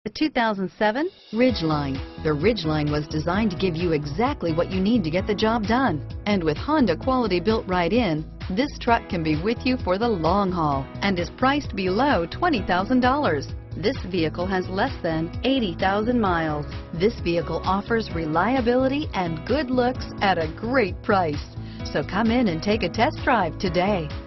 The 2007 Ridgeline. The Ridgeline was designed to give you exactly what you need to get the job done. And with Honda quality built right in, this truck can be with you for the long haul and is priced below $20,000. This vehicle has less than 80,000 miles. This vehicle offers reliability and good looks at a great price. So come in and take a test drive today.